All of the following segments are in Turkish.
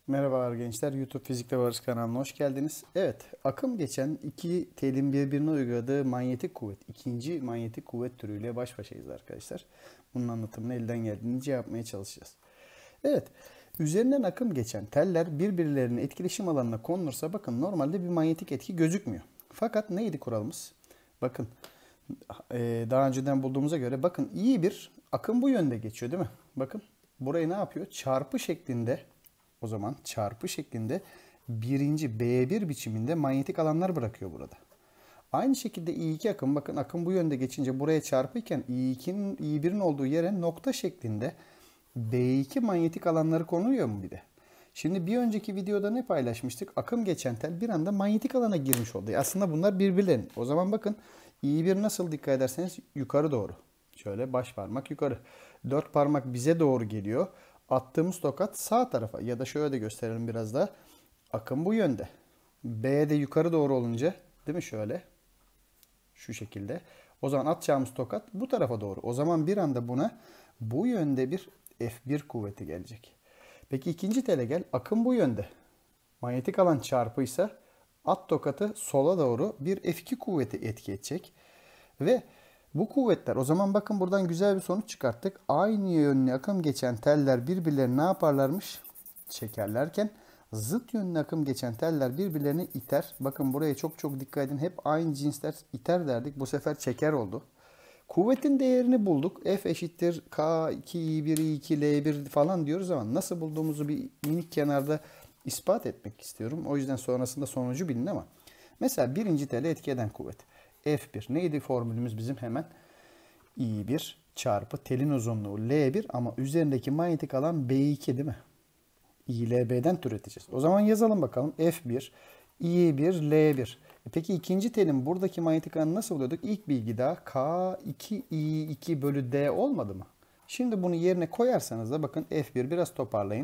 Merhabalar gençler, YouTube Fizikte Varız kanalına hoş geldiniz. Evet, akım geçen iki telin birbirine uyguladığı manyetik kuvvet, ikinci manyetik kuvvet türüyle baş başayız arkadaşlar. Bunun anlatımını elden geldiğince yapmaya çalışacağız. Evet, üzerinden akım geçen teller birbirlerinin etkileşim alanına konulursa bakın normalde bir manyetik etki gözükmüyor. Fakat neydi kuralımız? Bakın, daha önceden bulduğumuza göre bakın iyi bir akım bu yönde geçiyor değil mi? Bakın burayı ne yapıyor? Çarpı şeklinde, o zaman çarpı şeklinde birinci B1 biçiminde manyetik alanlar bırakıyor burada. Aynı şekilde I2 akım, bakın akım bu yönde geçince buraya çarpıyken I2'nin I1'in olduğu yere nokta şeklinde B2 manyetik alanları konuluyor mu bir de? Şimdi bir önceki videoda ne paylaşmıştık? Akım geçen tel bir anda manyetik alana girmiş oldu. Aslında bunlar birbirlerinin. O zaman bakın I1 nasıl, dikkat ederseniz yukarı doğru. Şöyle baş parmak yukarı. Dört parmak bize doğru geliyor. Attığımız tokat sağ tarafa, ya da şöyle de gösterelim biraz daha. Akım bu yönde. B de yukarı doğru olunca, değil mi, şöyle. Şu şekilde. O zaman atacağımız tokat bu tarafa doğru. O zaman bir anda buna bu yönde bir F1 kuvveti gelecek. Peki ikinci tele gel. Akım bu yönde. Manyetik alan çarpıysa at tokatı sola doğru bir F2 kuvveti etki edecek. Ve bu kuvvetler, o zaman bakın buradan güzel bir sonuç çıkarttık. Aynı yönlü akım geçen teller birbirlerini ne yaparlarmış? Çekerlerken zıt yönlü akım geçen teller birbirlerini iter. Bakın buraya çok çok dikkat edin. Hep aynı cinsler iter derdik. Bu sefer çeker oldu. Kuvvetin değerini bulduk. F eşittir K2, I1, I2, L1 falan diyoruz ama nasıl bulduğumuzu bir minik kenarda ispat etmek istiyorum. O yüzden sonrasında sonucu bilin ama. Mesela birinci tele etki eden kuvvet. F1. Neydi formülümüz bizim hemen? I1 çarpı telin uzunluğu L1 ama üzerindeki manyetik alan B2 değil mi? ILB'den türeteceğiz. O zaman yazalım bakalım. F1, I1, L1. Peki ikinci telin buradaki manyetik alanı nasıl buluyorduk? İlk bilgi daha K2, I2 bölü D olmadı mı? Şimdi bunu yerine koyarsanız da bakın F1 biraz toparlayın.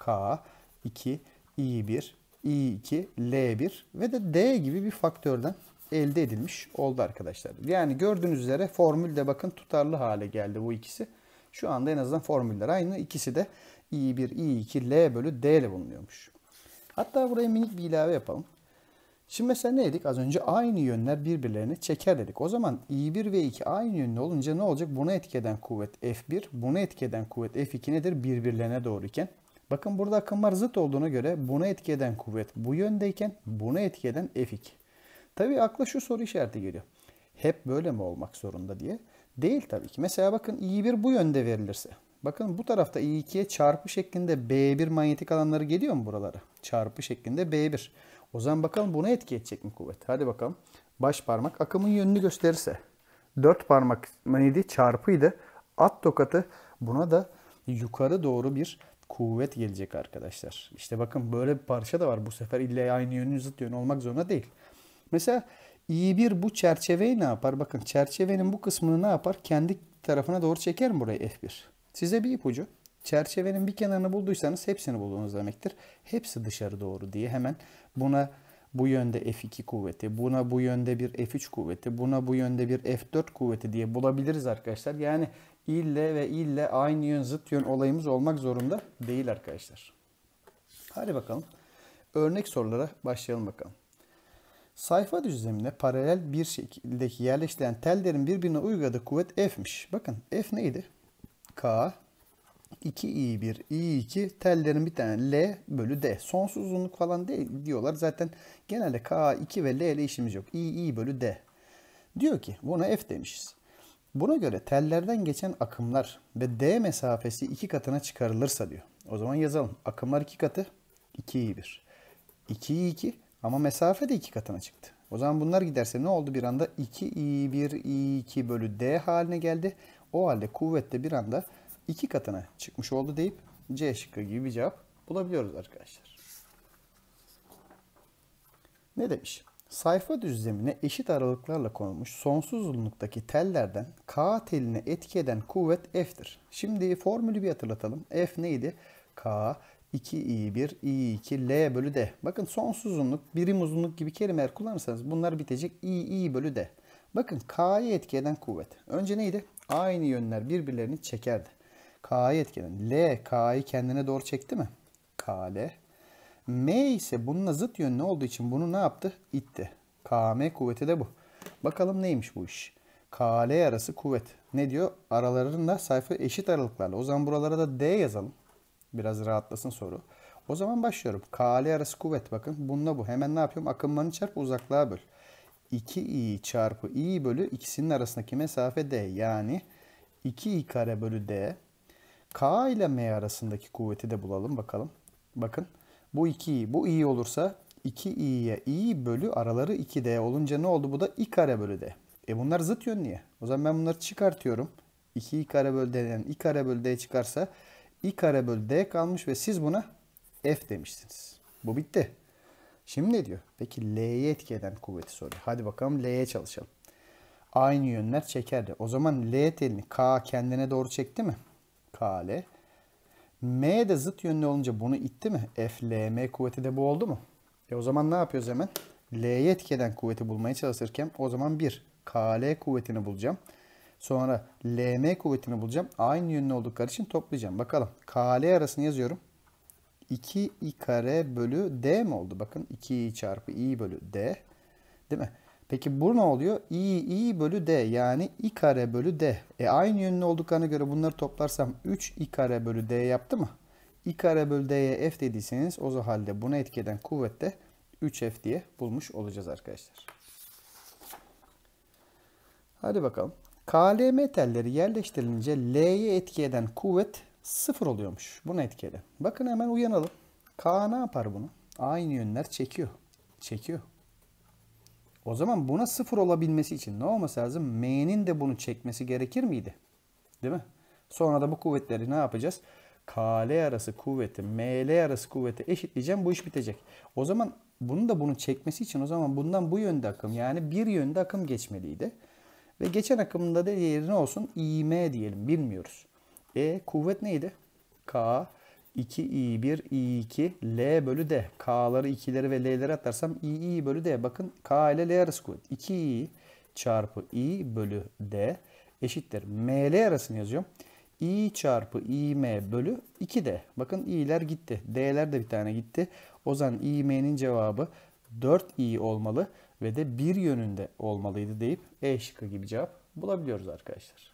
K2, I1, I2, L1 ve de D gibi bir faktörden elde edilmiş oldu arkadaşlar. Yani gördüğünüz üzere formülde bakın tutarlı hale geldi bu ikisi. Şu anda en azından formüller aynı. İkisi de I1, I2, L bölü D ile bulunuyormuş. Hatta buraya minik bir ilave yapalım. Şimdi mesela ne dedik? Az önce aynı yönler birbirlerini çeker dedik. O zaman I1 ve I2 aynı yönlü olunca ne olacak? Buna etki eden kuvvet F1, buna etki eden kuvvet F2 nedir? Birbirlerine doğru iken. Bakın burada akımlar zıt olduğuna göre buna etki eden kuvvet bu yöndeyken buna etki eden F2. Tabii akla şu soru işareti geliyor. Hep böyle mi olmak zorunda diye. Değil tabii ki. Mesela bakın I1 bu yönde verilirse. Bakın bu tarafta I2'ye çarpı şeklinde B1 manyetik alanları geliyor mu buralara? Çarpı şeklinde B1. O zaman bakalım buna etki edecek mi kuvvet? Hadi bakalım. Baş parmak akımın yönünü gösterirse. Dört parmak neydi? Çarpıydı. At tokatı, buna da yukarı doğru bir kuvvet gelecek arkadaşlar. İşte bakın böyle bir parça da var. Bu sefer illa aynı yönün zıt yön olmak zorunda değil. Mesela I1 bu çerçeveyi ne yapar? Bakın çerçevenin bu kısmını ne yapar? Kendi tarafına doğru çeker mi burayı F1? Size bir ipucu. Çerçevenin bir kenarını bulduysanız hepsini buldunuz demektir. Hepsi dışarı doğru diye hemen buna bu yönde F2 kuvveti, buna bu yönde bir F3 kuvveti, buna bu yönde bir F4 kuvveti diye bulabiliriz arkadaşlar. Yani ille ve ille aynı yön zıt yön olayımız olmak zorunda değil arkadaşlar. Hadi bakalım. Örnek sorulara başlayalım bakalım. Sayfa düzlemine paralel bir şekildeki yerleştirilen tellerin birbirine uyguladığı kuvvet F'miş. Bakın F neydi? K, 2i1, i2 tellerin bir tane L bölü D. Sonsuz uzunluk falan değil diyorlar. Zaten genelde K, 2 ve L ile işimiz yok. I bölü D. Diyor ki buna F demişiz. Buna göre tellerden geçen akımlar ve D mesafesi 2 katına çıkarılırsa diyor. O zaman yazalım. Akımlar 2 katı 2i1. 2i2 ama mesafe de 2 katına çıktı. O zaman bunlar giderse ne oldu bir anda? 2i1, i2 bölü D haline geldi. O halde kuvvet de bir anda 2 katına çıkmış oldu deyip C şıkkı gibi bir cevap bulabiliyoruz arkadaşlar. Ne demiş? Sayfa düzlemine eşit aralıklarla konulmuş sonsuz uzunluktaki tellerden K teline etki eden kuvvet F'tir. Şimdi formülü bir hatırlatalım. F neydi? K 2i1 i2 L bölü D. Bakın sonsuz uzunluk, birim uzunluk gibi kelimeler kullanırsanız bunlar bitecek. I bölü D. Bakın K'ya etki eden kuvvet. Önce neydi? Aynı yönler birbirlerini çekerdi. K'ya etki eden. L K'yı kendine doğru çekti mi? KL. M ise bununla zıt yönlü olduğu için bunu ne yaptı? İtti. KM kuvveti de bu. Bakalım neymiş bu iş? KL arası kuvvet. Ne diyor? Aralarında sayfa eşit aralıklarla. O zaman buralara da D yazalım. Biraz rahatlasın soru. O zaman başlıyorum. KL arası kuvvet, bakın bununla bu. Hemen ne yapıyorum? Akımlarını çarp, uzaklığa böl. 2i çarpı i bölü ikisinin arasındaki mesafe D. Yani 2i kare bölü D. K ile M arasındaki kuvveti de bulalım bakalım. Bakın bu 2i. Bu i olursa 2i'ye i bölü araları 2D olunca ne oldu? Bu da i kare bölü D. Bunlar zıt yönlü ya. O zaman ben bunları çıkartıyorum. 2i kare bölü D'den i kare bölü D çıkarsa i kare bölü D kalmış ve siz buna F demişsiniz. Bu bitti. Şimdi ne diyor? Peki L'ye etki eden kuvveti soruyor. Hadi bakalım L'ye çalışalım. Aynı yönler çekerdi. O zaman L telini K kendine doğru çekti mi? KL. M de zıt yönlü olunca bunu itti mi? FLM kuvveti de bu oldu mu? O zaman ne yapıyoruz hemen? L'ye etki eden kuvveti bulmaya çalışırken o zaman bir KL kuvvetini bulacağım. Sonra LM kuvvetini bulacağım. Aynı yönlü oldukları için toplayacağım. Bakalım. KL arasını yazıyorum. 2i kare bölü D mi oldu? Bakın 2i çarpı i bölü D. Değil mi? Peki bu ne oluyor? I bölü D, yani i kare bölü D. Aynı yönlü olduklarına göre bunları toplarsam 3i kare bölü D yaptı mı? I kare bölü D'ye F dediyseniz o halde buna etki eden kuvvet de 3F diye bulmuş olacağız arkadaşlar. Hadi bakalım. KLM telleri yerleştirilince L'ye etki eden kuvvet 0 oluyormuş. Buna etki eden. Bakın hemen uyanalım. K ne yapar bunu? Aynı yönler çekiyor. Çekiyor. O zaman buna 0 olabilmesi için ne olması lazım? M'nin de bunu çekmesi gerekir miydi? Değil mi? Sonra da bu kuvvetleri ne yapacağız? KL arası kuvveti, ML arası kuvveti eşitleyeceğim. Bu iş bitecek. O zaman bunun da bunu çekmesi için o zaman bundan bu yönde akım, yani bir yönde akım geçmeliydi. Ve geçen akımında da diğeri ne olsun? İM diyelim. Bilmiyoruz. Kuvvet neydi? K 2i1 i2 L bölü D. K'ları 2'leri ve L'leri atarsam i bölü D. Bakın K ile L arası kuvvet. 2i çarpı i bölü D eşittir. ML arasını yazıyorum. I çarpı im bölü 2D. Bakın i'ler gitti. D'ler de bir tane gitti. O zaman im'nin cevabı 4i olmalı ve de bir yönünde olmalıydı deyip E şıkkı gibi cevap bulabiliyoruz arkadaşlar.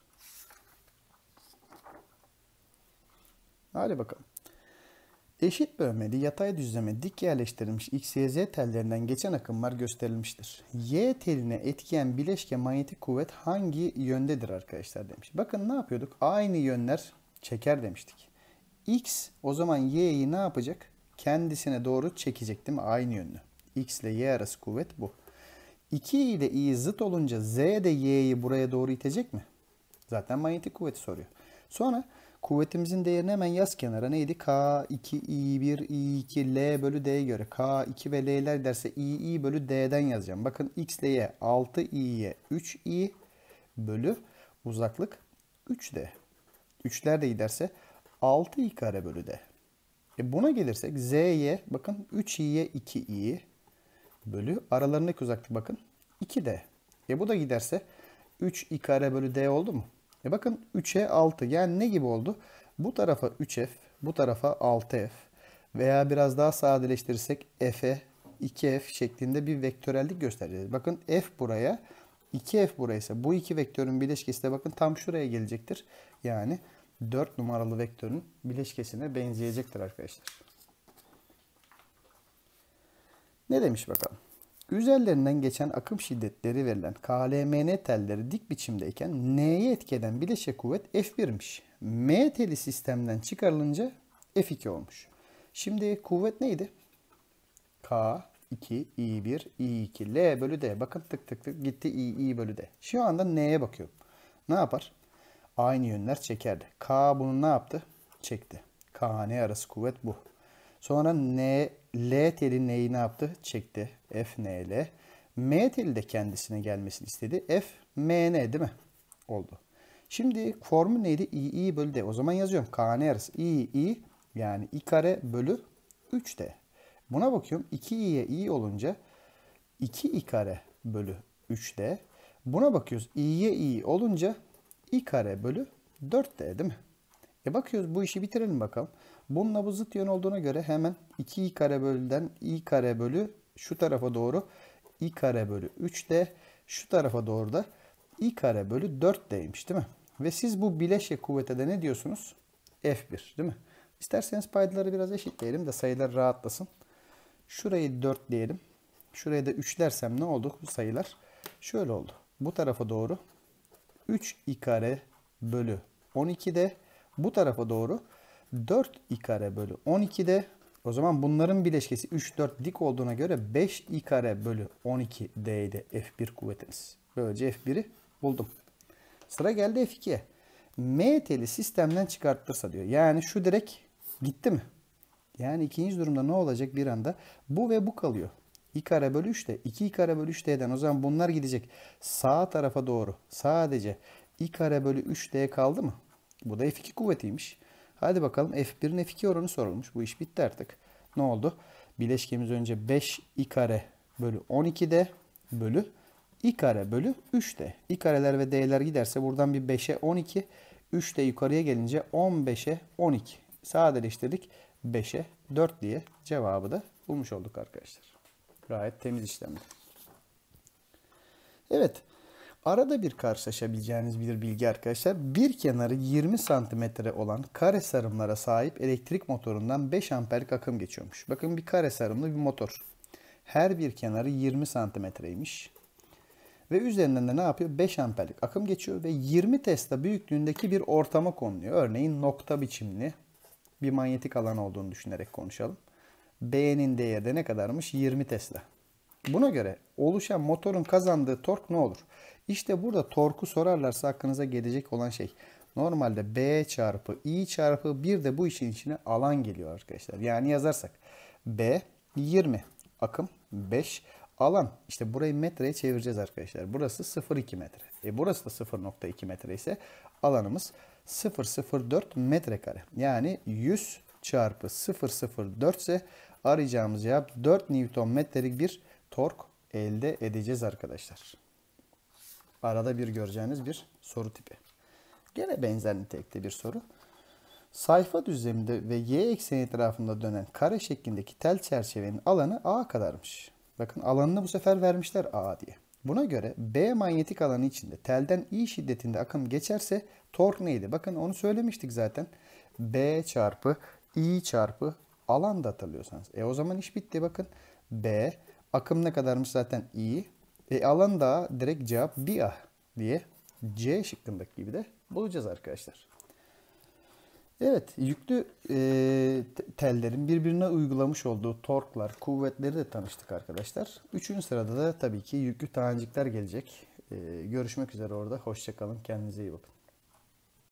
Hadi bakalım. Eşit bölmeli yatay düzleme dik yerleştirilmiş X, Y, Z tellerinden geçen akımlar gösterilmiştir. Y teline etkileyen bileşke manyetik kuvvet hangi yöndedir arkadaşlar demiş. Bakın ne yapıyorduk? Aynı yönler çeker demiştik. X o zaman Y'yi ne yapacak? Kendisine doğru çekecek değil mi? Aynı yönlü. X ile Y arası kuvvet bu. 2 ile i zıt olunca Z de Y'yi buraya doğru itecek mi? Zaten manyetik kuvveti soruyor. Sonra kuvvetimizin değerini hemen yaz kenara. Neydi? K2, I1, I2, L bölü D'ye göre. K2 ve L'ler derse I bölü D'den yazacağım. Bakın X ile Y 6i'ye 3i bölü uzaklık 3D. 3'ler de giderse 6i kare bölü D. Buna gelirsek Z'ye bakın 3i'ye 2i bölü aralarındaki uzaklık bakın 2D. Bu da giderse 3i kare bölü D oldu mu? Bakın 3'e 6. Yani ne gibi oldu? Bu tarafa 3F, bu tarafa 6F veya biraz daha sadeleştirirsek F'e 2F şeklinde bir vektörellik göstereceğiz. Bakın F buraya, 2F buraya ise bu iki vektörün bileşkesi de bakın tam şuraya gelecektir. Yani 4 numaralı vektörün bileşkesine benzeyecektir arkadaşlar. Ne demiş bakalım? Üzerlerinden geçen akım şiddetleri verilen KLMN telleri dik biçimdeyken N'ye etki eden bileşke kuvvet F1'miş. M teli sistemden çıkarılınca F2 olmuş. Şimdi kuvvet neydi? K, 2, I1, I2, L bölü D. Bakın tık tık tık gitti I bölü D. Şu anda N'ye bakıyorum. Ne yapar? Aynı yönler çekerdi. K bunu ne yaptı? Çekti. K, N arası kuvvet bu. Sonra L teli neyi ne yaptı? Çekti. F, N, L. M teli de kendisine gelmesini istedi. F, M, N değil mi? Oldu. Şimdi formül neydi? I bölü D. O zaman yazıyorum. K, N arası. I yani I kare bölü 3D. Buna bakıyorum. 2i'ye i olunca 2i kare bölü 3D. Buna bakıyoruz. i'ye i olunca i kare bölü 4D değil mi? Bakıyoruz, bu işi bitirelim bakalım. Bununla bu zıt yön olduğuna göre hemen 2i kare bölüden i kare bölü şu tarafa doğru i kare bölü 3d, şu tarafa doğru da i kare bölü 4d'ymiş değil mi? Ve siz bu bileşke kuvvete de ne diyorsunuz? F1 değil mi? İsterseniz paydaları biraz eşitleyelim de sayılar rahatlasın. Şurayı 4 diyelim. Şuraya da 3 dersem ne oldu bu sayılar? Şöyle oldu. Bu tarafa doğru 3i kare bölü 12'de, bu tarafa doğru 4i kare bölü 12'de. O zaman bunların bileşkesi 3, 4 dik olduğuna göre 5i kare bölü 12d'ydi F1 kuvvetiniz. Böylece F1'i buldum. Sıra geldi F2'ye. M teli sistemden çıkartırsa diyor. Yani şu direkt gitti mi? Yani ikinci durumda ne olacak bir anda? Bu ve bu kalıyor. I kare bölü 3'te 2i kare bölü 3d'den o zaman bunlar gidecek. Sağ tarafa doğru sadece i kare bölü 3d kaldı mı? Bu da F2 kuvvetiymiş. Hadi bakalım, F1'in F2 oranı sorulmuş. Bu iş bitti artık. Ne oldu? Bileşkemiz önce 5 i kare bölü 12d bölü i kare bölü 3d. I kareler ve d'ler giderse buradan bir 5'e 12. 3 de yukarıya gelince 15'e 12. Sadeleştirdik. 5'e 4 diye cevabı da bulmuş olduk arkadaşlar. Gayet temiz işlemdi. Evet. Arada bir karşılaşabileceğiniz bir bilgi arkadaşlar. Bir kenarı 20 santimetre olan kare sarımlara sahip elektrik motorundan 5 amperlik akım geçiyormuş. Bakın, bir kare sarımlı bir motor. Her bir kenarı 20 santimetreymiş. Ve üzerinden de ne yapıyor? 5 amperlik akım geçiyor ve 20 Tesla büyüklüğündeki bir ortama konuluyor. Örneğin nokta biçimli bir manyetik alan olduğunu düşünerek konuşalım. B'nin değeri de ne kadarmış? 20 Tesla. Buna göre oluşan motorun kazandığı tork ne olur? İşte burada torku sorarlarsa aklınıza gelecek olan şey. Normalde B çarpı I çarpı bir de bu işin içine alan geliyor arkadaşlar. Yani yazarsak B 20, akım 5, alan. İşte burayı metreye çevireceğiz arkadaşlar. Burası 0,2 metre. Burası da 0,2 metre ise alanımız 0,04 metrekare. Yani 100 çarpı 0,04 ise arayacağımız cevap 4 Newton metrelik bir tork elde edeceğiz arkadaşlar. Arada bir göreceğiniz bir soru tipi. Gene benzer nitelikte bir soru. Sayfa düzleminde ve y ekseni etrafında dönen kare şeklindeki tel çerçevenin alanı A kadarmış. Bakın, alanını bu sefer vermişler A diye. Buna göre B manyetik alanı içinde telden I şiddetinde akım geçerse tork neydi? Bakın, onu söylemiştik zaten. B çarpı I çarpı alan da hatırlıyorsanız. O zaman iş bitti. Bakın, B akım ne kadarmış zaten I. Alan da direkt cevap 1A diye C şıkkındaki gibi de bulacağız arkadaşlar. Evet, yüklü tellerin birbirine uygulamış olduğu torklar, kuvvetleri de tanıştık arkadaşlar. Üçüncü sırada da tabii ki yüklü tanecikler gelecek. Görüşmek üzere orada. Hoşça kalın. Kendinize iyi bakın.